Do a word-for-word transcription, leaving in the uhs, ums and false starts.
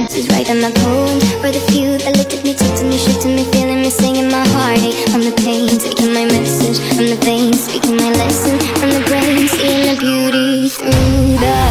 She's writing my poems for the few that looked at me, talked to me, shook to me, feeling me, singing my heartache from the pain, taking my message from the veins, speaking my lesson from the brain, seeing the beauty through the